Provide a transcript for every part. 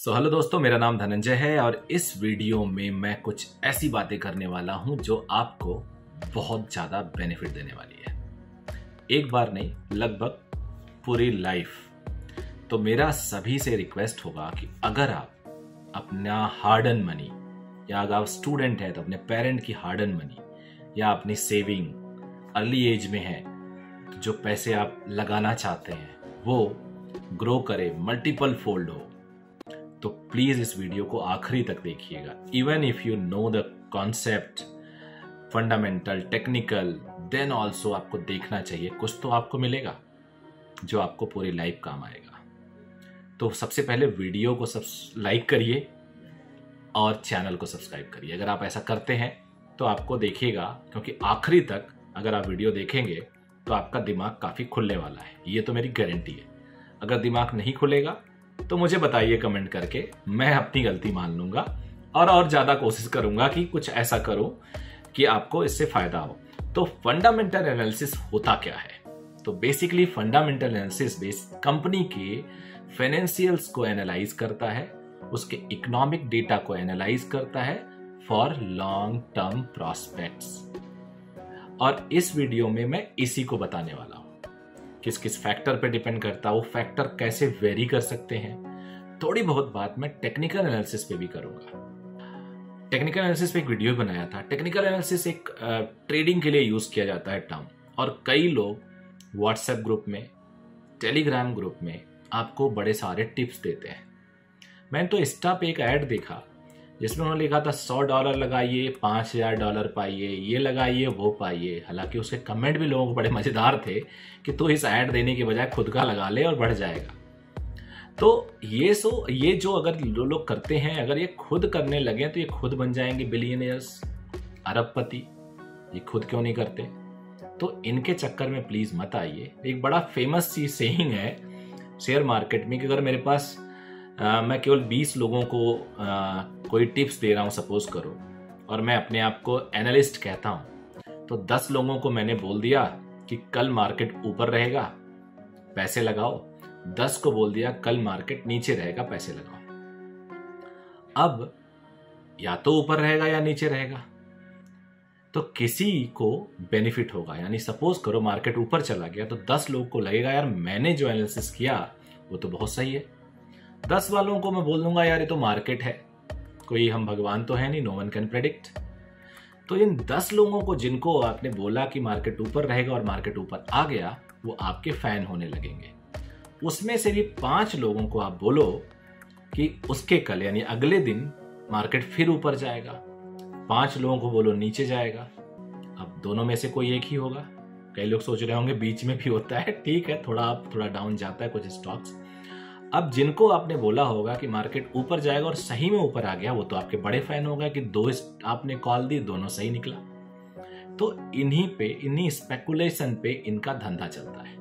Hello दोस्तों, मेरा नाम धनंजय है और इस वीडियो में मैं कुछ ऐसी बातें करने वाला हूं जो आपको बहुत ज़्यादा बेनिफिट देने वाली है। एक बार नहीं, लगभग पूरी लाइफ। तो मेरा सभी से रिक्वेस्ट होगा कि अगर आप अपना हार्ड अर्न मनी या अगर आप स्टूडेंट हैं तो अपने पेरेंट की हार्ड अर्न मनी या अपनी सेविंग अर्ली एज में है तो जो पैसे आप लगाना चाहते हैं वो ग्रो करे, मल्टीपल फोल्ड हो, तो प्लीज इस वीडियो को आखिरी तक देखिएगा। Even if you know the concept, fundamental, technical, then also आपको देखना चाहिए। कुछ तो आपको मिलेगा जो आपको पूरी लाइफ काम आएगा। तो सबसे पहले वीडियो को लाइक करिए और चैनल को सब्सक्राइब करिए। अगर आप ऐसा करते हैं तो आपको देखिएगा, क्योंकि आखिरी तक अगर आप वीडियो देखेंगे तो आपका दिमाग काफ़ी खुलने वाला है, ये तो मेरी गारंटी है। अगर दिमाग नहीं खुलेगा तो मुझे बताइए कमेंट करके, मैं अपनी गलती मान लूंगा और ज़्यादा कोशिश करूंगा कि कुछ ऐसा करूं कि आपको इससे फायदा हो। तो फंडामेंटल एनालिसिस होता क्या है? तो बेसिकली फंडामेंटल एनालिसिस कंपनी के फाइनेंशियल्स को एनालाइज करता है, उसके इकोनॉमिक डेटा को एनालाइज करता है फॉर लॉन्ग टर्म प्रॉस्पेक्ट्स। और इस वीडियो में मैं इसी को बताने वाला हूं। किस किस फैक्टर पे डिपेंड करता है, वो फैक्टर कैसे वेरी कर सकते हैं। थोड़ी बहुत बात मैं टेक्निकल एनालिसिस पे भी करूंगा। टेक्निकल एनालिसिस पे एक वीडियो बनाया था। टेक्निकल एनालिसिस एक ट्रेडिंग के लिए यूज किया जाता है टर्म, और कई लोग व्हाट्सएप ग्रुप में, टेलीग्राम ग्रुप में आपको बड़े सारे टिप्स देते हैं। मैंने तो इंस्टा पे एक ऐड देखा जिसमें उन्होंने लिखा था $100 लगाइए, $5000 पाइए, ये लगाइए, वो पाइए। हालांकि उसके कमेंट भी लोगों को बड़े मजेदार थे कि तू इस ऐड देने के बजाय खुद का लगा ले और बढ़ जाएगा। तो ये जो अगर लोग करते हैं, अगर ये खुद करने लगे तो ये खुद बन जाएंगे बिलियनियर्स, अरबपति। ये खुद क्यों नहीं करते? तो इनके चक्कर में प्लीज मत आइए। एक बड़ा फेमस चीज सेइंग है शेयर मार्केट में कि अगर मेरे पास मैं केवल 20 लोगों को कोई टिप्स दे रहा हूं, सपोज करो, और मैं अपने आप को एनालिस्ट कहता हूं, तो 10 लोगों को मैंने बोल दिया कि कल मार्केट ऊपर रहेगा, पैसे लगाओ। 10 को बोल दिया कल मार्केट नीचे रहेगा, पैसे लगाओ। अब या तो ऊपर रहेगा या नीचे रहेगा, तो किसी को बेनिफिट होगा। यानी सपोज करो मार्केट ऊपर चला गया तो 10 लोगों को लगेगा यार मैंने जो एनालिसिस किया वो तो बहुत सही है। 10 वालों को मैं बोल दूंगा यार ये तो मार्केट है, कोई हम भगवान तो है नहीं, नो वन कैन प्रेडिक्ट। तो इन 10 लोगों को जिनको आपने बोला कि मार्केट ऊपर रहेगा और मार्केट ऊपर आ गया, वो आपके फैन होने लगेंगे। उसमें से भी 5 लोगों को आप बोलो कि उसके कल यानी अगले दिन मार्केट फिर ऊपर जाएगा, 5 लोगों को बोलो नीचे जाएगा। अब दोनों में से कोई एक ही होगा। कई लोग सोच रहे होंगे बीच में भी होता है, ठीक है, थोड़ा डाउन जाता है कुछ स्टॉक्स। अब जिनको आपने बोला होगा कि मार्केट ऊपर जाएगा और सही में ऊपर आ गया, वो तो आपके बड़े फैन हो गए कि 2 आपने कॉल दी, दोनों सही निकला। तो इन्हीं स्पेकुलेशन पे इनका धंधा चलता है।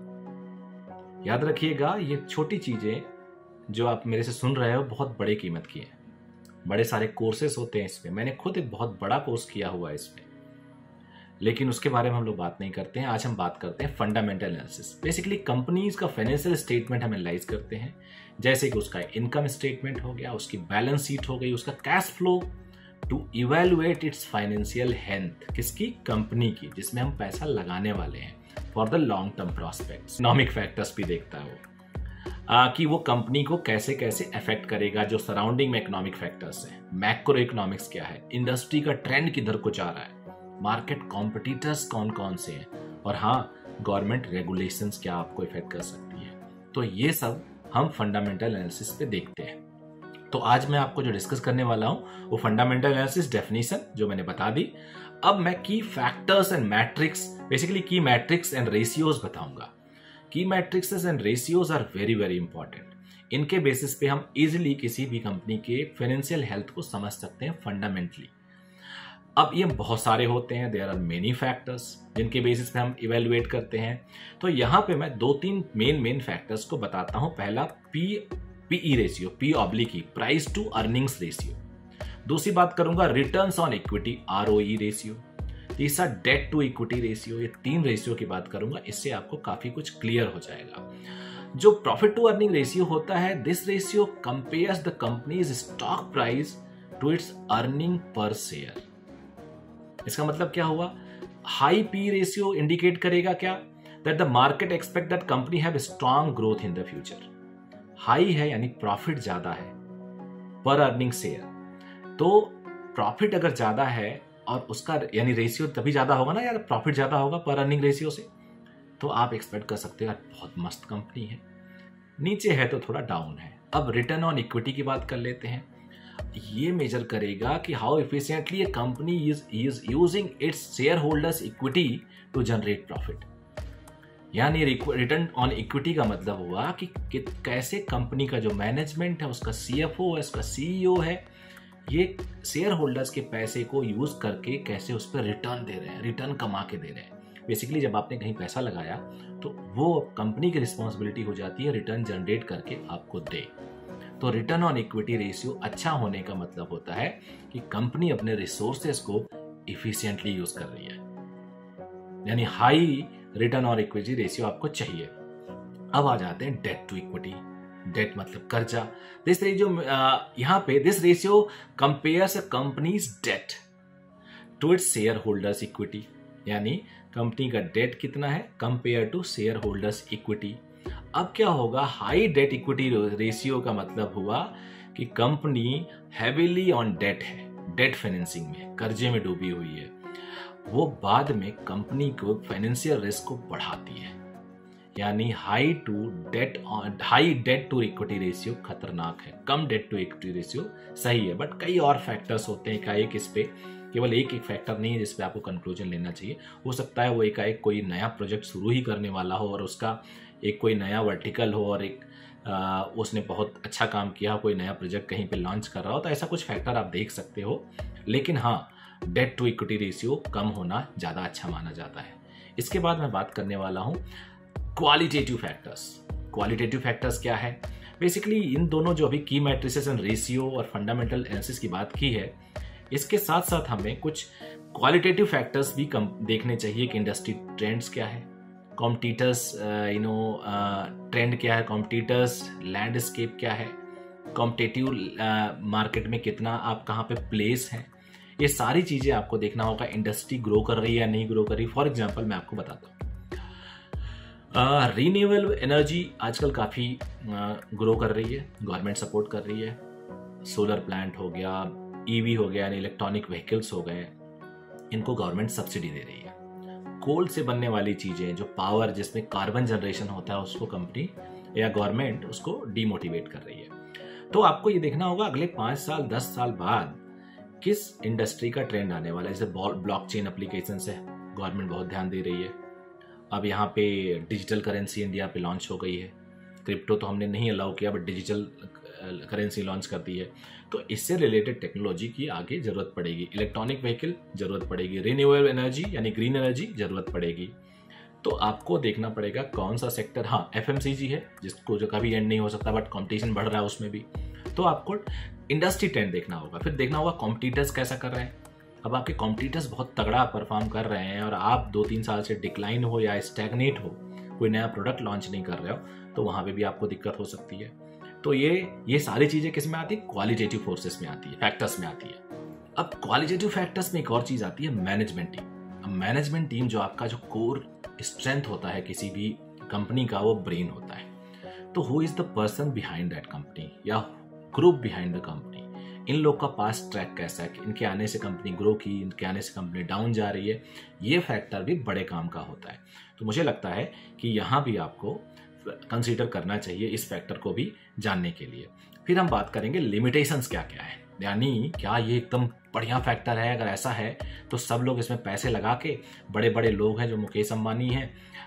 याद रखिएगा, ये छोटी चीजें जो आप मेरे से सुन रहे हो बहुत बड़े कीमत की है। बड़े सारे कोर्सेस होते हैं इसमें, मैंने खुद एक बहुत बड़ा कोर्स किया हुआ है इसमें, लेकिन उसके बारे में हम लोग बात नहीं करते हैं। आज हम बात करते हैं फंडामेंटल एनालिसिस। बेसिकली कंपनीज का फाइनेंशियल स्टेटमेंट हम एनालाइज करते हैं, जैसे कि उसका इनकम स्टेटमेंट हो गया, उसकी बैलेंस शीट हो गई, उसका cash flow, to evaluate its financial health, किसकी? कंपनी की, जिसमें हम पैसा लगाने वाले हैं for the long term prospects. Economic factors भी देखता है वो कि वो कंपनी को कैसे कैसे अफेक्ट करेगा, जो सराउंडिंग में इकोनॉमिक फैक्टर्स है। मैक्रो इकोनॉमिक्स क्या है, इंडस्ट्री का ट्रेंड किधर को जा रहा है, मार्केट कॉम्पिटिटर्स कौन कौन से हैं, और हाँ, गवर्नमेंट रेगुलेशंस क्या आपको इफेक्ट कर सकती है। तो ये सब हम फंडामेंटल एनालिसिस पे देखते हैं। तो आज मैं आपको जो डिस्कस करने वाला हूं वो फंडामेंटल एनालिसिस डेफिनेशन जो मैंने बता दी। अब मैं key factors and metrics, basically key metrics and ratios बताऊंगा। Key metrics and ratios are very very important. इनके बेसिस पे हम इजिली किसी भी कंपनी के फाइनेंशियल हेल्थ को समझ सकते हैं फंडामेंटली। अब ये बहुत सारे होते हैं, देयर आर मेनी फैक्टर्स जिनके बेसिस पे हम इवेलुएट करते हैं। तो यहाँ पे मैं 2-3 मेन फैक्टर्स को बताता हूँ। पहला P E ratio, P/E, price to earnings ratio. दूसरी बात करूंगा returns on equity, ROE ratio. तीसरा डेट टू इक्विटी रेशियो। ये 3 रेशियो की बात करूंगा, इससे आपको काफी कुछ क्लियर हो जाएगा। जो प्रॉफिट टू अर्निंग रेशियो होता है, this ratio compares the company's stock price to its earning per share. इसका मतलब क्या हुआ, हाई पी रेशियो इंडिकेट करेगा क्या, that the market expect that company have strong growth in the future. High है यानी प्रॉफिट ज्यादा है पर अर्निंग शेयर, तो प्रॉफिट अगर ज्यादा है और उसका यानी रेशियो तभी ज्यादा होगा ना यार, प्रॉफिट ज्यादा होगा पर अर्निंग रेशियो से, तो आप एक्सपेक्ट कर सकते हो यार बहुत मस्त कंपनी है। नीचे है तो थोड़ा डाउन है। अब रिटर्न ऑन इक्विटी की बात कर लेते हैं। ये मेजर करेगा कि how efficiently a company is using its shareholders equity to generate profit. यानी रिटर्न ऑन इक्विटी का मतलब हुआ कि कैसे कंपनी का जो मैनेजमेंट है, उसका सीएफओ है, उसका सीईओ है, ये शेयर होल्डर्स के पैसे को यूज करके कैसे उस पर रिटर्न दे रहे हैं, रिटर्न कमा के दे रहे हैं। बेसिकली जब आपने कहीं पैसा लगाया तो वो कंपनी की रिस्पॉन्सिबिलिटी हो जाती है रिटर्न जनरेट करके आपको दे। तो रिटर्न ऑन इक्विटी रेशियो अच्छा होने का मतलब होता है कि कंपनी अपने रिसोर्सेस को इफिशिएंटली यूज कर रही है, यानी high return on equity ratio आपको चाहिए। अब आ जाते हैं डेट टू इक्विटी। डेट मतलब कर्जा। दिस रेशियो यहाँ पे this ratio compares a company's debt to its shareholders equity, यानी कंपनी का डेट कितना है compare to shareholders equity. अब क्या होगा, हाई डेट इक्विटी रेशियो का मतलब हुआ कि कंपनी हैवीली ऑन डेट है, डेट फाइनेंसिंग में, कर्जे में डूबी हुई है, वो बाद में कंपनी को फाइनेंशियल रिस्क को बढ़ाती है। यानी high debt to equity ratio खतरनाक है, कम डेट टू इक्विटी रेशियो सही है, बट कई और फैक्टर्स होते हैं एकाएक इस पे, केवल एक फैक्टर नहीं है जिस पे आपको कंक्लूजन लेना चाहिए। हो सकता है वो एकाएक कोई नया प्रोजेक्ट शुरू ही करने वाला हो और उसका एक कोई नया वर्टिकल हो और उसने बहुत अच्छा काम किया, कोई नया प्रोजेक्ट कहीं पे लॉन्च कर रहा हो, तो ऐसा कुछ फैक्टर आप देख सकते हो। लेकिन हाँ, डेट टू इक्विटी रेशियो कम होना ज़्यादा अच्छा माना जाता है। इसके बाद मैं बात करने वाला हूँ क्वालिटेटिव फैक्टर्स। क्वालिटेटिव फैक्टर्स क्या है, बेसिकली इन दोनों जो अभी की मैट्रिसेस एंड रेशियो और फंडामेंटल एनालिसिस की बात की है, इसके साथ साथ हमें कुछ क्वालिटेटिव फैक्टर्स भी देखने चाहिए कि इंडस्ट्री ट्रेंड्स क्या है, कॉम्पिटिटर्स ट्रेंड क्या है, कॉम्पिटिटर्स लैंडस्केप क्या है, कॉम्पिटिटिव मार्केट में कितना आप कहाँ पे प्लेस हैं, ये सारी चीजें आपको देखना होगा। इंडस्ट्री ग्रो कर रही है या नहीं ग्रो कर रही। फॉर एग्जांपल मैं आपको बताता हूँ, रीन्यूएबल एनर्जी आजकल काफी ग्रो कर रही है, गवर्नमेंट सपोर्ट कर रही है। सोलर प्लांट हो गया, ईवी हो गया, यानी इलेक्ट्रॉनिक व्हीकल्स हो गए, इनको गवर्नमेंट सब्सिडी दे रही है। कोल से बनने वाली चीजें, जो पावर जिसमें कार्बन जनरेशन होता है, उसको कंपनी या गवर्नमेंट उसको डीमोटिवेट कर रही है। तो आपको ये देखना होगा अगले 5 साल 10 साल बाद किस इंडस्ट्री का ट्रेंड आने वाला है। जैसे ब्लॉकचेन एप्लीकेशन है, गवर्नमेंट बहुत ध्यान दे रही है। अब यहाँ पे डिजिटल करेंसी इंडिया पे लॉन्च हो गई है। क्रिप्टो तो हमने नहीं अलाउ किया, बट डिजिटल करेंसी लॉन्च कर दी है। तो इससे रिलेटेड टेक्नोलॉजी की आगे जरूरत पड़ेगी। इलेक्ट्रॉनिक व्हीकल जरूरत पड़ेगी, रिन्यूएबल एनर्जी यानी ग्रीन एनर्जी जरूरत पड़ेगी। तो आपको देखना पड़ेगा कौन सा सेक्टर। हाँ, एफएमसीजी है जिसको जो कभी एंड नहीं हो सकता, बट कंपटीशन बढ़ रहा है उसमें भी। तो आपको इंडस्ट्री ट्रेंड देखना होगा, फिर देखना होगा कॉम्पिटिटर्स कैसा कर रहे हैं। अब आपके कॉम्पिटिटर्स बहुत तगड़ा परफॉर्म कर रहे हैं और आप 2-3 साल से डिक्लाइन हो या स्टैग्नेट हो, कोई नया प्रोडक्ट लॉन्च नहीं कर रहे हो, तो वहां पे भी आपको दिक्कत हो सकती है। तो ये सारी चीजें किस में आती है, क्वालिटेटिव फोर्सेस में आती है, फैक्टर्स में आती है। अब क्वालिटेटिव फैक्टर्स में एक और चीज आती है, मैनेजमेंट टीम। अब मैनेजमेंट टीम जो आपका जो कोर स्ट्रेंथ होता है किसी भी कंपनी का, वो ब्रेन होता है। तो who is the person behind that company या ग्रुप बिहाइंड द कंपनी, इन लोग का पास ट्रैक कैसा है, इनके आने से कंपनी ग्रो की, इनके आने से कंपनी डाउन जा रही है, ये फैक्टर भी बड़े काम का होता है। तो मुझे लगता है कि यहाँ भी आपको कंसीडर करना चाहिए इस फैक्टर को भी जानने के लिए। फिर हम बात करेंगे लिमिटेशंस क्या क्या है, यानी क्या ये एकदम बढ़िया फैक्टर है। अगर ऐसा है तो सब लोग इसमें पैसे लगा के, बड़े बड़े लोग हैं जो मुकेश अंबानी हैं,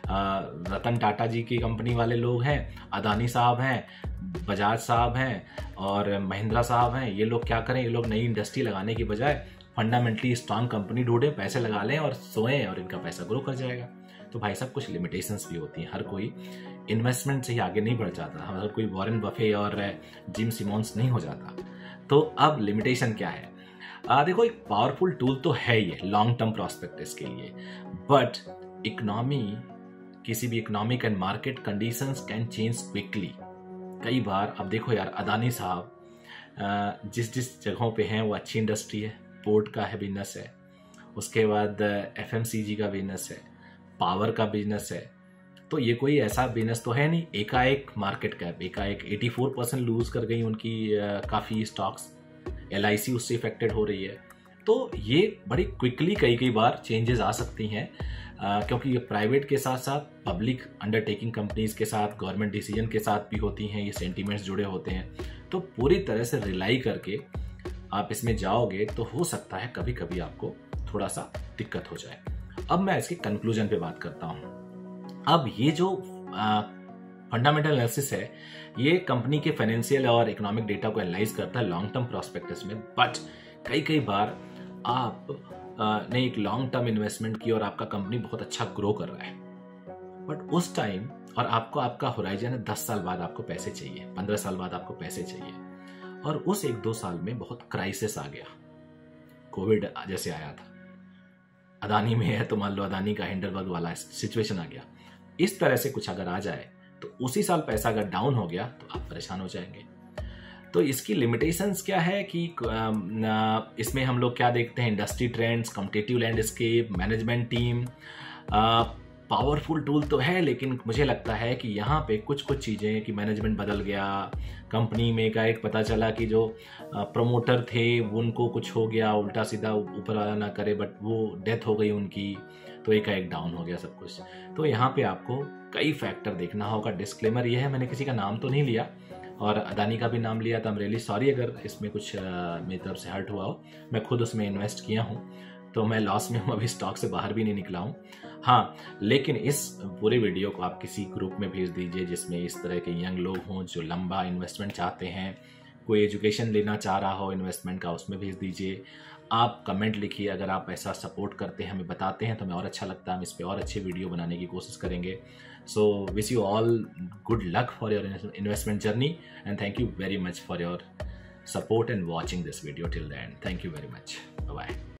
रतन टाटा जी की कंपनी वाले लोग हैं, अदानी साहब हैं, बजाज साहब हैं और महिंद्रा साहब हैं, ये लोग क्या करें, ये लोग नई इंडस्ट्री लगाने की बजाय फंडामेंटली स्ट्रांग कंपनी ढूंढे, पैसे लगा लें और सोएं और इनका पैसा ग्रो कर जाएगा। तो भाई साहब कुछ लिमिटेशंस भी होती हैं, हर कोई इन्वेस्टमेंट से ही आगे नहीं बढ़ जाता, हर कोई वॉरेन बफे और जिम सिमोन्स नहीं हो जाता। तो अब लिमिटेशन क्या है, देखो एक पावरफुल टूल तो है ये लॉन्ग टर्म प्रोस्पेक्टिस के लिए, बट इकोनॉमी किसी भी economic and market conditions can change quickly. कई बार अब देखो यार, अदानी साहब जिस जिस जगहों पे हैं वो अच्छी इंडस्ट्री है, पोर्ट का है बिजनेस है, उसके बाद FMCG का बिजनेस है, पावर का बिजनेस है। तो ये कोई ऐसा बिजनेस तो है नहीं एकाएक मार्केट कैप एकाएक 84% लूज कर गई उनकी काफ़ी स्टॉक्स, LIC उससे इफेक्टेड हो रही है। तो ये बड़ी क्विकली कई बार चेंजेस आ सकती हैं, क्योंकि ये प्राइवेट के साथ साथ पब्लिक अंडरटेकिंग कंपनीज के साथ, गवर्नमेंट डिसीजन के साथ भी होती हैं, ये सेंटिमेंट्स जुड़े होते हैं। तो पूरी तरह से रिलाई करके आप इसमें जाओगे तो हो सकता है कभी कभी आपको थोड़ा सा दिक्कत हो जाए। अब मैं इसके कंक्लूजन पे बात करता हूँ। अब ये जो फंडामेंटल एनालिसिस है, ये कंपनी के फाइनेंशियल और इकोनॉमिक डेटा को एनालाइज करता है लॉन्ग टर्म प्रोस्पेक्टस में। बट कई बार आप ने एक लॉन्ग टर्म इन्वेस्टमेंट की और आपका कंपनी बहुत अच्छा ग्रो कर रहा है, बट उस टाइम और आपको आपका होराइजन है 10 साल बाद आपको पैसे चाहिए, 15 साल बाद आपको पैसे चाहिए, और उस 1-2 साल में बहुत क्राइसिस आ गया, कोविड जैसे आया था, अदानी में है तो मान लो अदानी का हिंडलबर्ग वाला सिचुएशन आ गया। इस तरह से कुछ अगर आ जाए तो उसी साल पैसा अगर डाउन हो गया तो आप परेशान हो जाएंगे। तो इसकी लिमिटेशंस क्या है कि इसमें हम लोग क्या देखते हैं, industry trends, competitive landscape, management team, powerful tool तो है, लेकिन मुझे लगता है कि यहाँ पे कुछ चीज़ें कि मैनेजमेंट बदल गया, कंपनी में का एक पता चला कि जो प्रमोटर थे उनको कुछ हो गया, उल्टा सीधा ऊपर वाला ना करे, बट वो डेथ हो गई उनकी, तो एक डाउन हो गया सब कुछ। तो यहाँ पे आपको कई फैक्टर देखना होगा। डिस्क्लेमर ये है, मैंने किसी का नाम तो नहीं लिया और अदानी का भी नाम लिया था, आई एम रियली सॉरी अगर इसमें कुछ मेरी तरफ से हर्ट हुआ हो। मैं खुद उसमें इन्वेस्ट किया हूँ तो मैं लॉस में हूँ, अभी स्टॉक से बाहर भी नहीं निकला हूँ। हाँ, लेकिन इस पूरे वीडियो को आप किसी ग्रुप में भेज दीजिए जिसमें इस तरह के यंग लोग हों जो लंबा इन्वेस्टमेंट चाहते हैं, कोई एजुकेशन लेना चाह रहा हो इन्वेस्टमेंट का, उसमें भेज दीजिए। आप कमेंट लिखिए, अगर आप ऐसा सपोर्ट करते हैं, हमें बताते हैं तो हमें और अच्छा लगता है, हम इस पर और अच्छे वीडियो बनाने की कोशिश करेंगे। So wish you all good luck for your investment journey and thank you very much for your support and watching this video till the end. Thank you very much. Bye bye.